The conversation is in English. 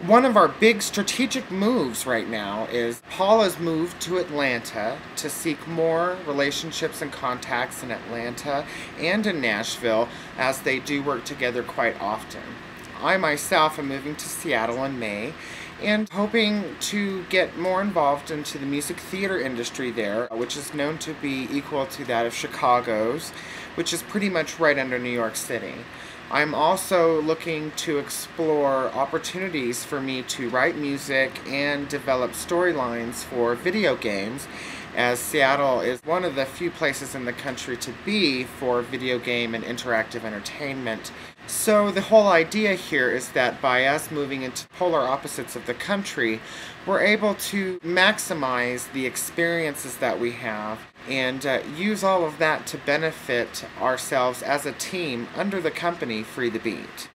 One of our big strategic moves right now is Paula's moved to Atlanta to seek more relationships and contacts in Atlanta and in Nashville, as they do work together quite often. I myself am moving to Seattle in May and hoping to get more involved into the music theater industry there, which is known to be equal to that of Chicago's, which is pretty much right under New York City. I'm also looking to explore opportunities for me to write music and develop storylines for video games, as Seattle is one of the few places in the country to be for video game and interactive entertainment. So the whole idea here is that by us moving into polar opposites of the country, we're able to maximize the experiences that we have and use all of that to benefit ourselves as a team under the company Free the Beat.